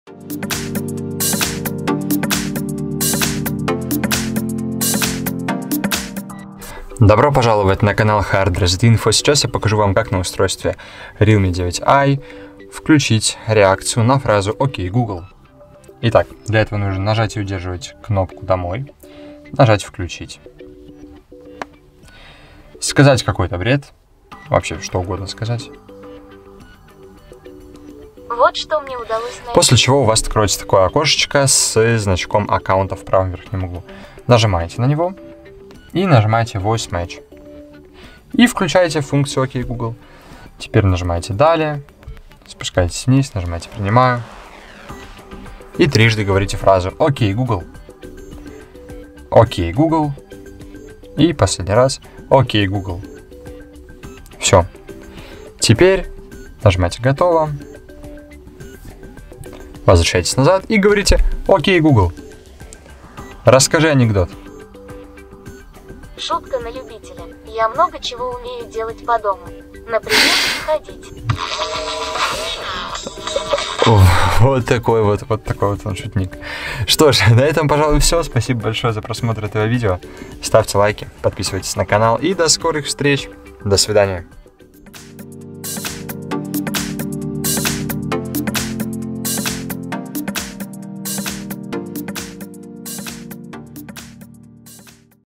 Добро пожаловать на канал Hard Reset Info. Сейчас я покажу вам, как на устройстве Realme 9i включить реакцию на фразу «Окей, Google». Итак, для этого нужно нажать и удерживать кнопку «Домой», нажать «Включить», сказать какой-то бред, вообще что угодно сказать. Вот что мне удалось найти. После чего у вас откроется такое окошечко с значком аккаунта в правом верхнем углу. Нажимаете на него и нажимаете Voice Match. И включаете функцию «Окей, Google». Теперь нажимаете «Далее», спускаетесь вниз, нажимаете «Принимаю». И трижды говорите фразу «Окей, Google». «Окей, Google». И последний раз «Окей, Google». Все. Теперь нажимаете «Готово». Возвращаетесь назад и говорите «Окей, Google, расскажи анекдот». Шутка на любителя. Я много чего умею делать по дому. Например, ходить. Вот такой вот он шутник. Что ж, на этом, пожалуй, все. Спасибо большое за просмотр этого видео. Ставьте лайки, подписывайтесь на канал и до скорых встреч. До свидания.